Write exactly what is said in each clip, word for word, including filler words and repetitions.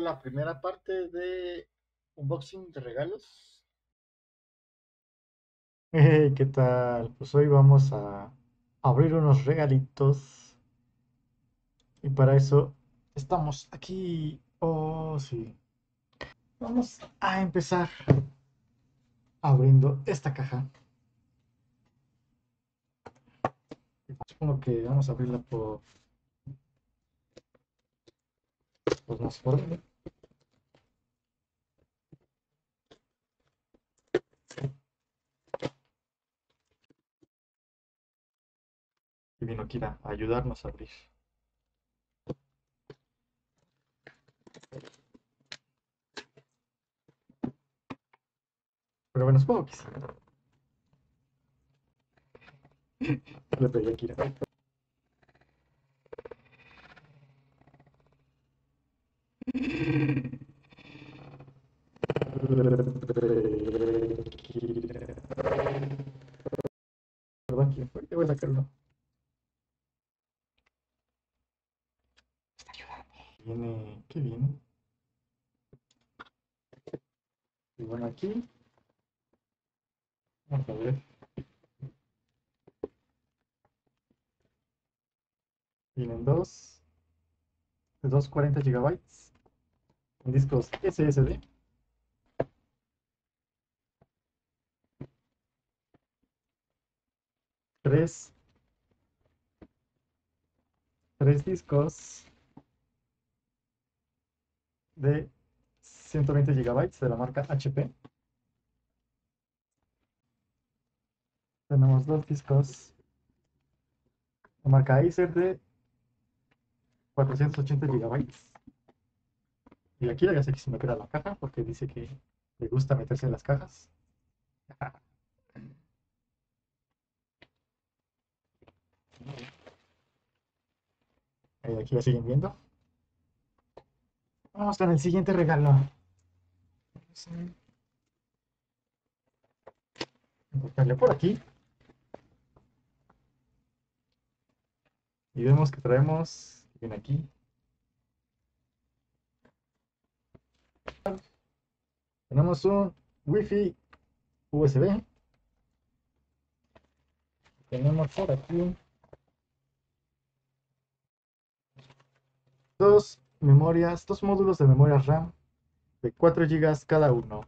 la primera parte de unboxing de regalos. Hey, ¿qué tal? Pues hoy vamos a abrir unos regalitos y para eso estamos aquí. Oh, sí. Vamos a empezar abriendo esta caja. Supongo que vamos a abrirla por, pues no sé por dónde. Y vino aquí a ayudarnos a abrir. Pero bueno, supongo que sí. Le pegué aquí. Perdón, ¿quién fue? Te voy a sacar uno. Viene, ¿qué viene? Y bueno, aquí, vamos a ver. Vienen dos, de doscientos cuarenta gigabytes, en discos S S D. Tres, tres discos de ciento veinte gigabytes de la marca H P. Tenemos dos discos de marca Acer de cuatrocientos ochenta gigabytes. Y aquí ya sé que se me queda la caja porque dice que le gusta meterse en las cajas. Eh, aquí la siguen viendo. Vamos con el siguiente regalo. Vamos a cortarle por aquí. Y vemos que traemos, viene aquí, tenemos un Wi-Fi U S B. Tenemos por aquí dos memorias, dos módulos de memoria RAM de cuatro gigas cada uno.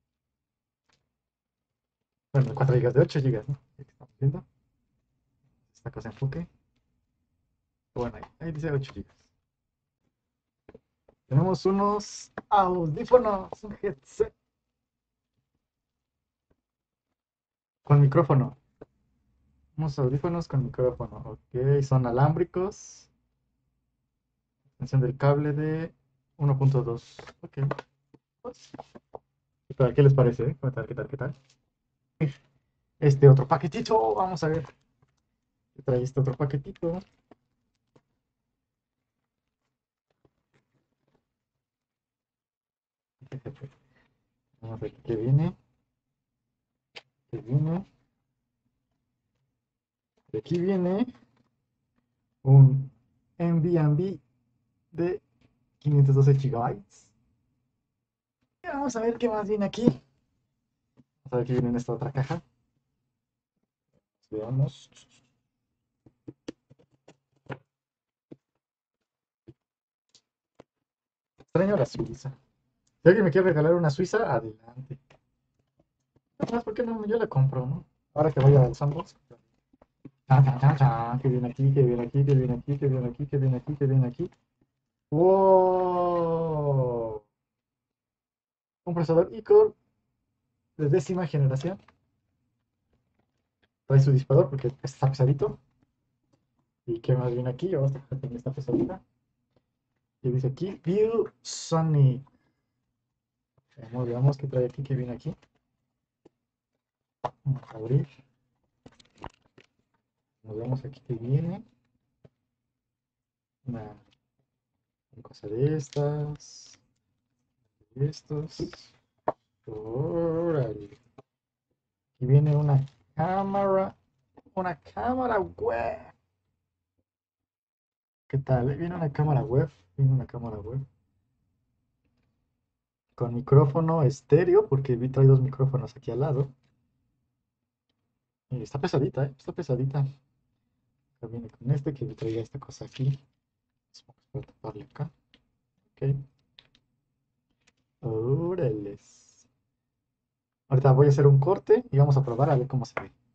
Bueno, cuatro gigas de ocho gigas, ¿no? Estamos viendo. Esta cosa enfoque. Bueno, ahí, ahí dice ocho gigas. Tenemos unos audífonos, un headset con micrófono. Unos audífonos con micrófono. Ok, son alámbricos. Extensión del cable de uno punto dos. Ok. ¿Qué tal? ¿Qué les parece? ¿Qué tal? ¿Qué tal? ¿Qué tal? Este otro paquetito. Vamos a ver. ¿Qué trae este otro paquetito? Vamos a ver qué viene. ¿Qué viene? De aquí viene un NVMe de quinientos doce gigabytes. Y vamos a ver qué más viene aquí. Vamos a ver qué viene en esta otra caja. Veamos. Extraño la Suiza. Si alguien me quiere regalar una Suiza, adelante. Además, ¿por qué no? Yo la compro, ¿no? Ahora que vaya al Sandbox. Chan, chan, chan, chan. Que viene aquí, que viene aquí, que viene aquí, que viene aquí, que viene aquí, que viene aquí. ¡Wow! Un procesador iCore de décima generación. Trae su disparador porque está pesadito. ¿Y qué más viene aquí? Vamos a dejar que esta pesadita. Y dice aquí, View Sonic. Veamos, veamos qué trae aquí, qué viene aquí. Vamos a abrir. Nos vemos aquí que viene. Una, una cosa de estas. De estos. Órale. Aquí viene una cámara. Una cámara web. ¿Qué tal? Viene una cámara web. Viene una cámara web. con micrófono estéreo, porque vi trae dos micrófonos aquí al lado. Y está pesadita, ¿eh? Está pesadita. Acá viene con este, que traiga esta cosa aquí. Vamos a taparle acá. Ok. Órales. Ahorita voy a hacer un corte y vamos a probar a ver cómo se ve.